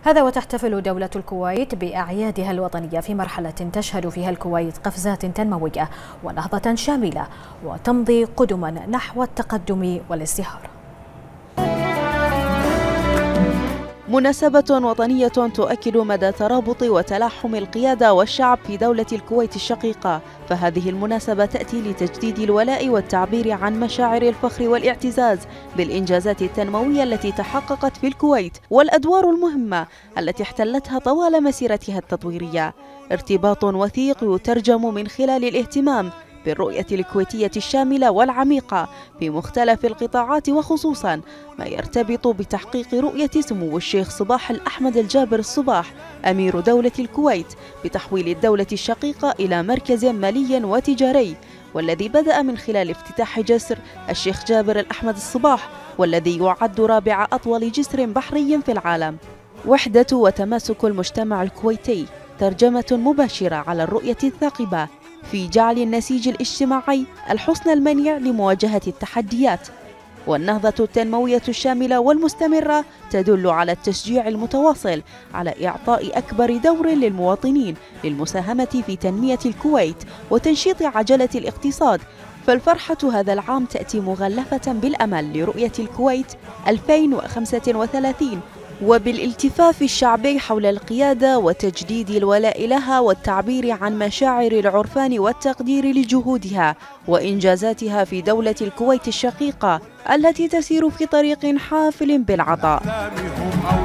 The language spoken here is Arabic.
هذا وتحتفل دولة الكويت بأعيادها الوطنية في مرحلة تشهد فيها الكويت قفزات تنموية ونهضة شاملة وتمضي قدما نحو التقدم والازدهار. مناسبة وطنية تؤكد مدى ترابط وتلاحم القيادة والشعب في دولة الكويت الشقيقة، فهذه المناسبة تأتي لتجديد الولاء والتعبير عن مشاعر الفخر والاعتزاز بالإنجازات التنموية التي تحققت في الكويت والأدوار المهمة التي احتلتها طوال مسيرتها التطويرية. ارتباط وثيق يترجم من خلال الاهتمام بالرؤية الكويتية الشاملة والعميقة في مختلف القطاعات، وخصوصا ما يرتبط بتحقيق رؤية سمو الشيخ صباح الأحمد الجابر الصباح أمير دولة الكويت بتحويل الدولة الشقيقة إلى مركز مالي وتجاري، والذي بدأ من خلال افتتاح جسر الشيخ جابر الأحمد الصباح، والذي يعد رابع أطول جسر بحري في العالم. وحدة وتماسك المجتمع الكويتي ترجمة مباشرة على الرؤية الثاقبة في جعل النسيج الاجتماعي الحصن المنيع لمواجهة التحديات، والنهضة التنموية الشاملة والمستمرة تدل على التشجيع المتواصل على إعطاء أكبر دور للمواطنين للمساهمة في تنمية الكويت وتنشيط عجلة الاقتصاد. فالفرحة هذا العام تأتي مغلفة بالأمل لرؤية الكويت 2035 وبالالتفاف الشعبي حول القيادة وتجديد الولاء لها والتعبير عن مشاعر العرفان والتقدير لجهودها وإنجازاتها في دولة الكويت الشقيقة التي تسير في طريق حافل بالعطاء.